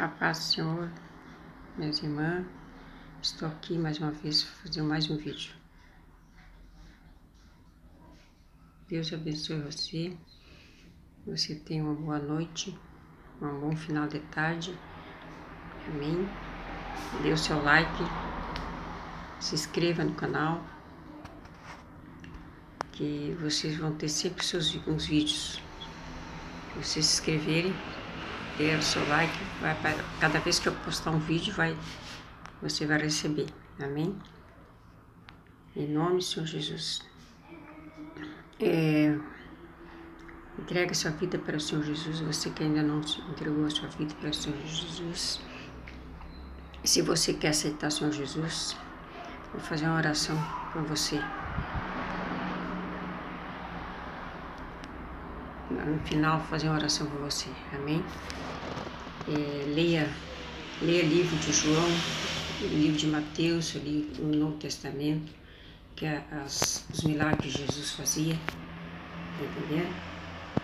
A paz do Senhor, minhas irmãs, estou aqui mais uma vez para fazer mais um vídeo. Deus abençoe você, você tenha uma boa noite, um bom final de tarde, amém? Dê o seu like, se inscreva no canal, que vocês vão ter sempre uns vídeos. Se vocês se inscreverem, dê o seu like, cada vez que eu postar um vídeo, você vai receber, amém? Em nome do Senhor Jesus. Entregue sua vida para o Senhor Jesus, você que ainda não entregou a sua vida para o Senhor Jesus. Se você quer aceitar o Senhor Jesus, vou fazer uma oração por você. No final, vou fazer uma oração por você, amém? Leia livro de João, livro de Mateus, ali o Novo Testamento, que é os milagres que Jesus fazia, tá entendendo?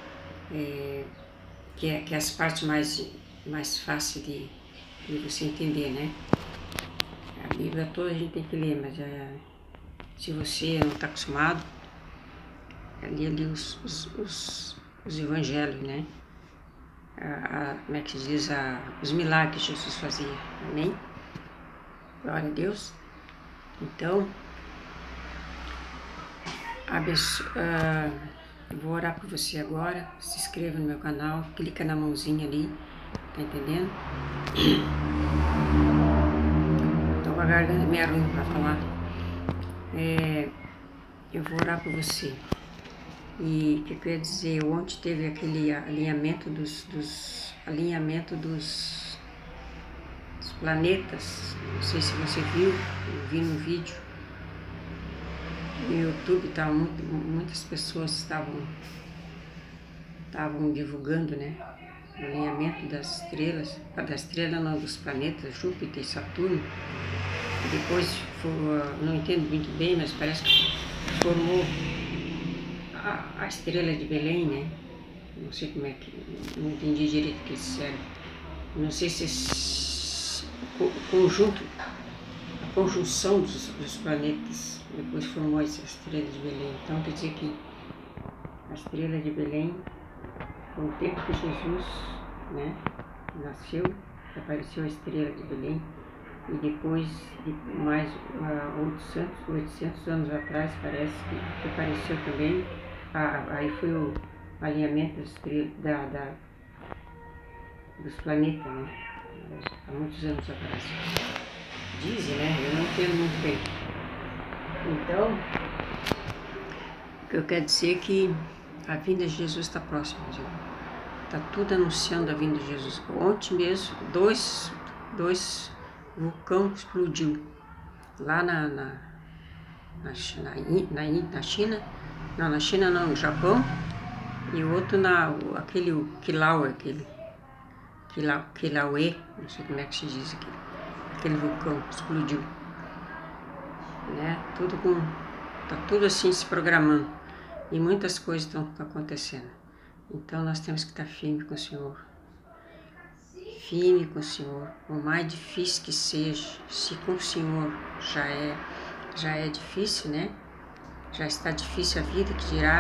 Que é as partes mais fáceis de você entender, né? A Bíblia toda a gente tem que ler, mas se você não está acostumado, ali os evangelhos, né? Como é que se diz? Os milagres que Jesus fazia, amém? Glória a Deus. Então, vou orar por você agora. Se inscreva no meu canal, clica na mãozinha ali, tá entendendo? Tô com a garganta meio ruim pra falar. Eu vou orar por você. E o que eu ia dizer, ontem teve aquele alinhamento dos planetas. Não sei se você viu, eu vi no vídeo. No YouTube muitas pessoas estavam divulgando, né, o alinhamento das estrelas, não, dos planetas Júpiter e Saturno. E depois, não entendo muito bem, mas parece que formou a estrela de Belém, né? Não sei como é que, não entendi direito o que eles disseram. Não sei se a conjunção dos planetas depois formou essa estrela de Belém. Então quer dizer que a estrela de Belém foi o tempo que Jesus, né, nasceu, apareceu a estrela de Belém, e depois de mais 800 anos atrás, parece que apareceu também, aí foi o alinhamento dos planetas, né, há muitos anos atrás. Dizem, né, eu não entendo muito bem. Então, o que eu quero dizer é que a vinda de Jesus está próxima, está tudo anunciando a vinda de Jesus. Ontem mesmo, dois vulcões explodiu lá na China, não, na China não, no Japão, e o outro aquele Kilauea, não sei como é que se diz aqui, aquele vulcão explodiu, né? Tá tudo assim se programando e muitas coisas estão acontecendo. Então nós temos que estar firme com o Senhor. Firme com o Senhor, por mais difícil que seja, se com o Senhor já é difícil, né? Já está difícil a vida,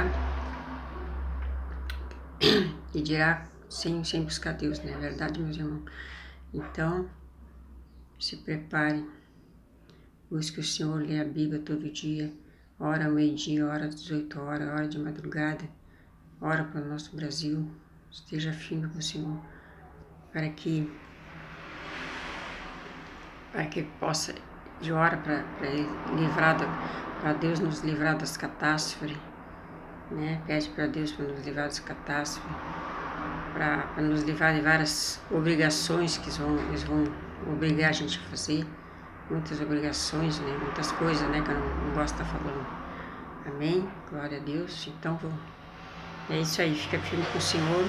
que dirá sem buscar Deus, não é verdade, meus irmãos? Então, se preparem, busque o Senhor, lê a Bíblia todo dia, ora ao meio-dia, ora às 18 horas, hora de madrugada, ora para o nosso Brasil, esteja firme com o Senhor, para que possa, de hora para Deus nos livrar das catástrofes, né? Pede para Deus para nos livrar das catástrofes, para nos livrar de várias obrigações que eles vão obrigar a gente a fazer, muitas obrigações, né? Muitas coisas, né, que eu não gosto de estar falando. Amém? Glória a Deus. Então é isso aí, fica firme com o Senhor.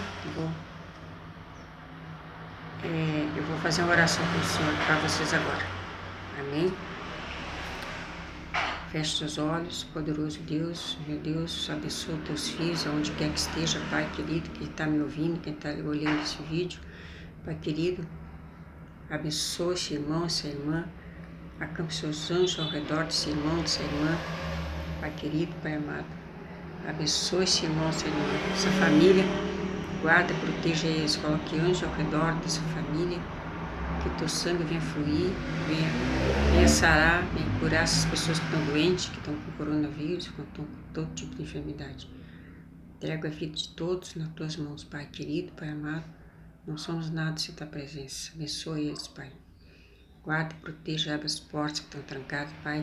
Eu vou fazer uma oração com o Senhor para vocês agora. Amém? Feche seus olhos, poderoso Deus, meu Deus, abençoa teus filhos, aonde quer que esteja, Pai querido, quem está me ouvindo, quem está olhando esse vídeo, Pai querido, Abençoe esse irmão, essa irmã. Acampe seus anjos ao redor desse irmão, dessa irmã. Pai querido, Pai amado. Abençoe esse irmão, essa irmã, essa família. Guarda, proteja eles. Coloque anjos ao redor dessa família. Que o teu sangue venha fluir, venha sarar, venha curar essas pessoas que estão doentes, que estão com coronavírus, que estão com todo tipo de enfermidade. Entrego a vida de todos nas tuas mãos, Pai querido, Pai amado. Não somos nada sem tua presença. Abençoe eles, Pai. Guarda, proteja, abre as portas que estão trancadas, Pai.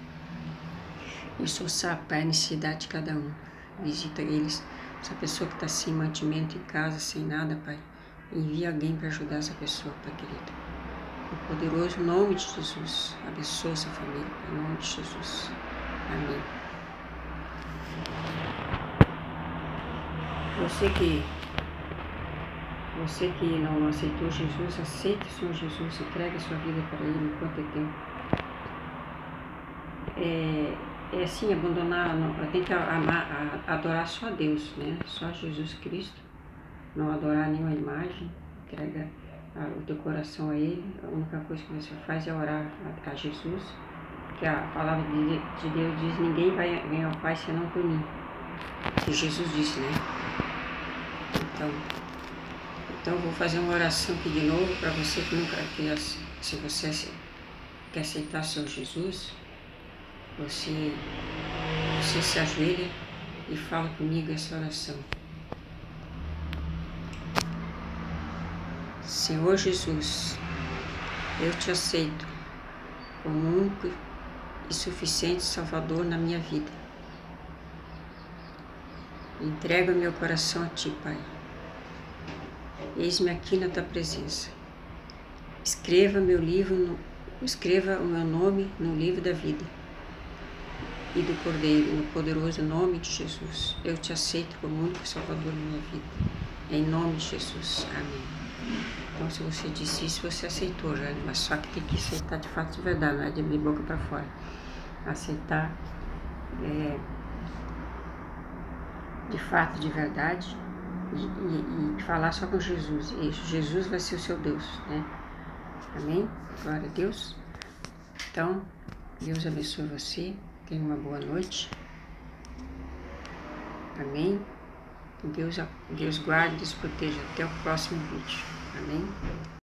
E soçar, Pai, a necessidade de cada um. Visita eles. Essa pessoa que está sem mantimento em casa, sem nada, Pai. Envia alguém para ajudar essa pessoa, Pai querido. No poderoso nome de Jesus. Abençoe essa família, em nome de Jesus. Amém. Você que não aceitou Jesus, aceite o Senhor Jesus, entregue a sua vida para Ele enquanto é tempo. É assim, abandonar, tem que adorar só a Deus, né? Só Jesus Cristo, não adorar nenhuma imagem, entrega o teu coração a Ele. A única coisa que você faz é orar a Jesus, que a palavra de Deus diz: ninguém vem ao Pai senão por mim. Que Jesus disse, né? Então vou fazer uma oração aqui de novo para você que nunca, se você quer aceitar o Senhor Jesus, você se ajoelha e fala comigo essa oração. Senhor Jesus, eu te aceito como único e suficiente Salvador na minha vida. Entrego meu coração a Ti, Pai. Eis-me aqui na Tua presença. Escreva o meu nome no livro da vida e do Cordeiro, no poderoso nome de Jesus. Eu te aceito como único Salvador na minha vida. Em nome de Jesus. Amém. Então, se você disse isso, você aceitou já, mas só que tem que aceitar de fato, de verdade, não é de boca para fora. Aceitar de fato, de verdade, e falar só com Jesus. Isso, Jesus vai ser o seu Deus, né? Amém? Glória a Deus. Então, Deus abençoe você. Tenha uma boa noite. Amém? Deus guarde e Deus proteja. Até o próximo vídeo. Amém?